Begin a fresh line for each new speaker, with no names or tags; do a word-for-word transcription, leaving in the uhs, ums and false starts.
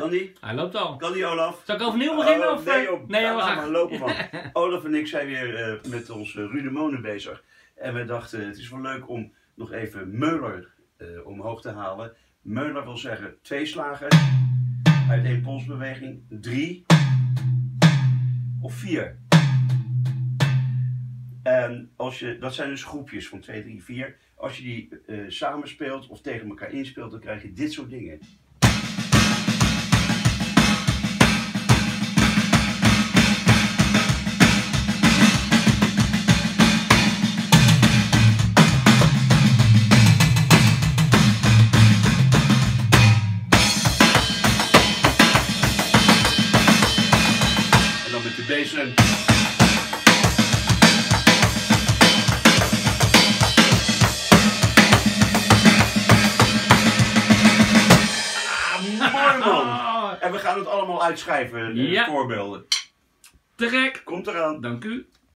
Kan die?
Hij loopt al.
Kan die, Olaf?
Zal ik overnieuw beginnen?
Oh,
of,
nee,
eh?
joh.
Nee,
Ja,
joh,
laat
graag.
maar lopen, man. Olaf en ik zijn weer uh, met onze Rude Monen bezig. En we dachten, het is wel leuk om nog even Meuler uh, omhoog te halen. Meuler wil zeggen twee slagen uit één polsbeweging, drie of vier. En als je, dat zijn dus groepjes van twee, drie, vier. Als je die uh, samenspeelt of tegen elkaar inspeelt, dan krijg je dit soort dingen. En dan met de bassdrum. Mooi man! En we gaan het allemaal uitschrijven, de
Ja.
voorbeelden.
Te gek.
Komt eraan.
Dank u.